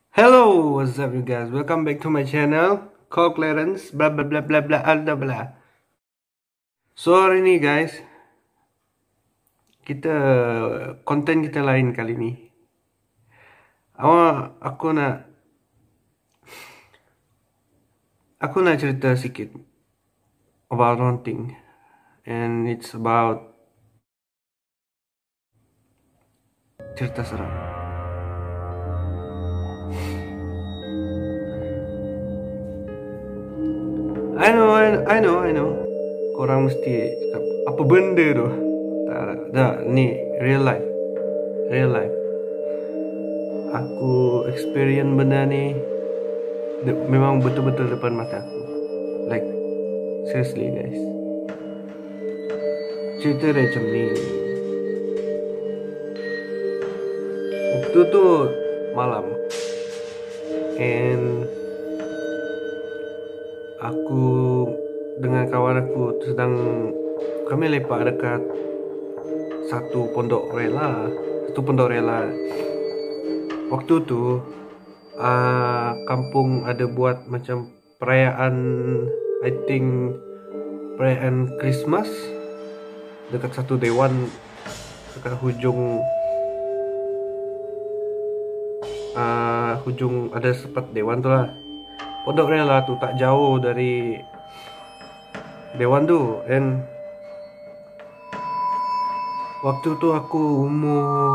Hello, what's up you guys? Welcome back to my channel. Call Clarence, blah blah blah blah blah blah blah. So hari ni guys, kita konten kita lain kali ni. Aku nak cerita sikit about haunting, and it's about cerita seram. I know. Korang mesti cakap, apa benda tu? Tak, ni real life. Aku experience benda ni memang betul-betul depan mata aku. Like, seriously guys. Cerita dia macam ni. Waktu tu malam, and aku dengan kawan aku kami lepak dekat satu pondok rela. Waktu tu kampung ada buat macam perayaan, I think perayaan Christmas dekat satu dewan dekat hujung ada sepat dewan tu lah. Pondok rela tu tak jauh dari dewan tu, and waktu tu aku umur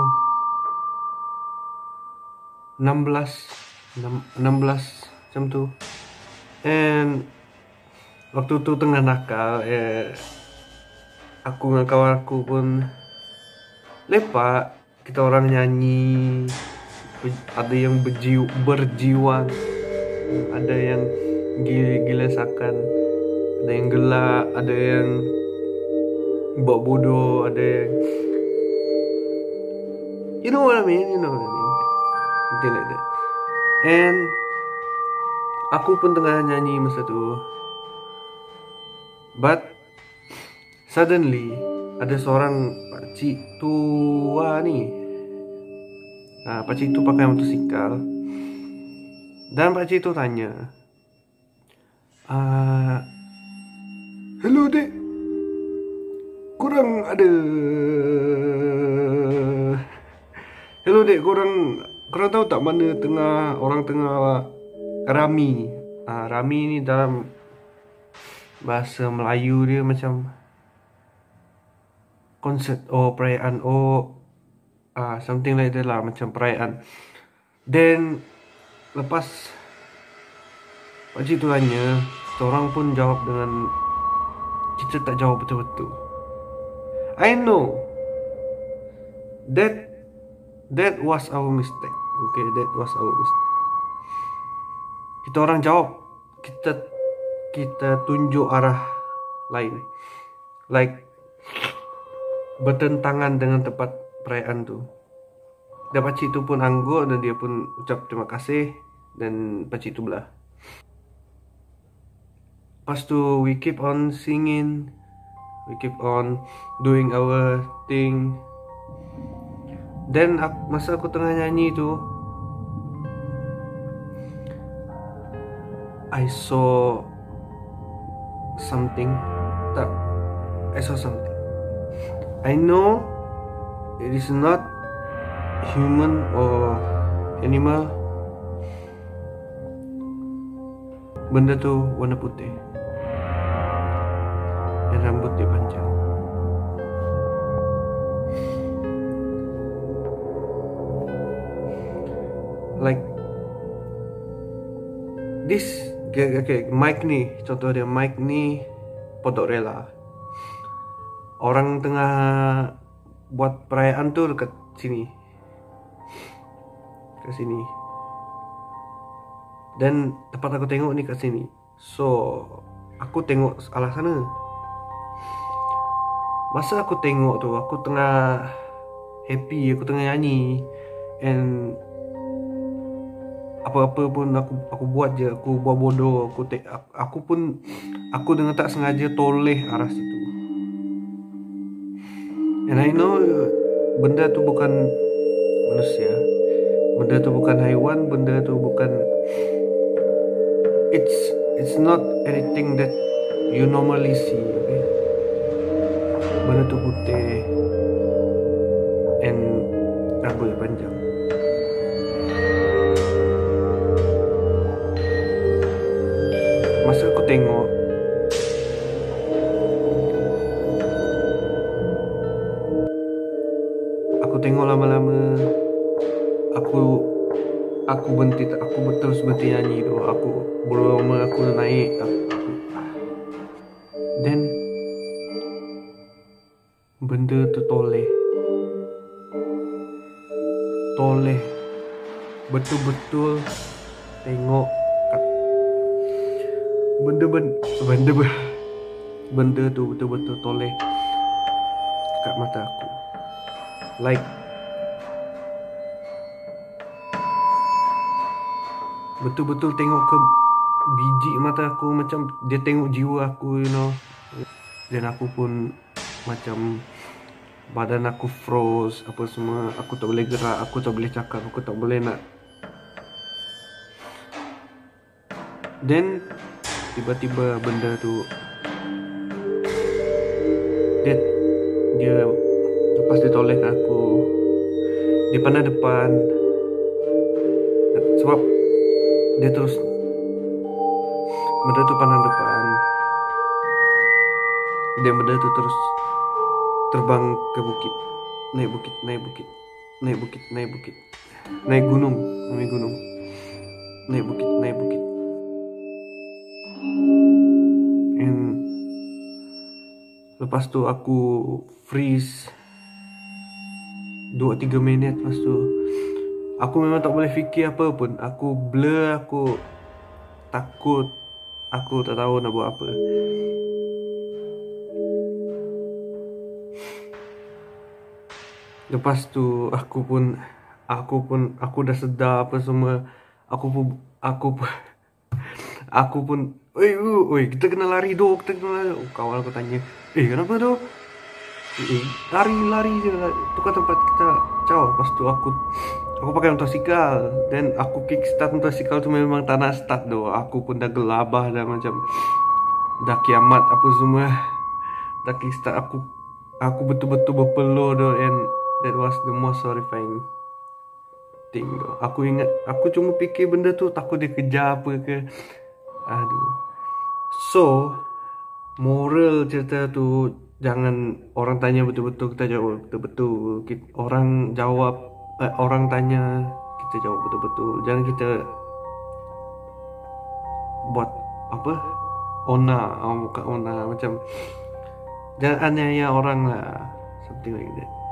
16 macam tu, and waktu tu tengah nakal. Aku dengan kawan aku pun lepak, kita orang nyanyi, ada yang berjiwang, ada yang gila sakan, ada yang gelak, ada yang buat bodoh, ada yang you know what I mean, something like that. And aku pun tengah nyanyi masa tu, but suddenly ada seorang pakcik tua ni. Pakcik tu pakai motosikal, dan pakcik tu tanya, hello dek, korang tahu tak mana orang tengah rami? Rami ni dalam bahasa Melayu dia macam konsert perayaan something like that lah, macam perayaan. Then lepas pakcik tu tanya, orang pun jawab dengan, kita tak jawab betul-betul. I know that was our mistake. Okay, that was our mistake. Kita orang jawab, kita tunjuk arah lain, like bertentangan dengan tempat perayaan tu. Dan pakcik tu pun angguk, dan dia pun ucap terima kasih, dan pakcik tu belah. Lepas tu we keep on singing, we keep on doing our thing. Then masa aku tengah nyanyi tu, I saw something. I know it is not human or animal. Benda tu warna putih, dan rambut dia panjang. Like this. Okay, mic ni, contoh dia, mic ni pondok rela. Orang tengah buat perayaan tu dekat sini, dan tempat aku tengok ni kat sini. So aku tengok arah sana. Masa aku tengok tu, aku tengah happy, aku tengah nyanyi, and apa-apa pun aku buat je, aku buat bodoh, aku dengan tak sengaja toleh arah situ. And I know benda tu bukan manusia, Benda tu bukan haiwan, benda tu bukan, it's not anything that you normally see, okay? Benda tu putih and rambut panjang. Masa aku tengok, lama-lama aku terus berhenti nyanyi tu. Aku bulu roma aku naik. Then benda tu toleh, betul-betul tengok benda tu betul-betul toleh kat mata aku. Like betul-betul tengok ke biji mata aku, macam dia tengok jiwa aku, you know. Dan aku pun macam badan aku froze, apa semua. Aku tak boleh gerak, aku tak boleh cakap, aku tak boleh nak. Then tiba-tiba benda tu dia lepas dia toleh kat aku, dia pandang depan. Sebab dia terus, benda tu pandang depan, dan benda tu terus terbang ke bukit, naik gunung, naik bukit. And lepas tu aku freeze 2-3 minit. Lepas tu aku memang tak boleh fikir apa pun. Aku blur, aku takut, aku tak tahu nak buat apa. Lepas tu aku dah sedar apa semua. Aku pun oi, kita kena lari doh, kawan aku tanya, kenapa doh? Lari je lah, tukar tempat kita. Lepas tu aku pakai motosikal, dan aku kickstart motosikal tu memang tak nak start doh. Aku pun dah gelabah, dah macam dah kiamat apa semua. Dah kickstart, aku betul-betul berpeluh doh, and that was the most horrifying thing doh. Aku ingat, aku cuma fikir benda tu takut dia kejar apa ke. Aduh. So, moral cerita tu, jangan orang tanya betul-betul, kita jawab betul-betul. Orang tanya, kita jawab betul-betul. Jangan kita buat apa? Bukan ona, macam jangan aniaya orang lah, something like that.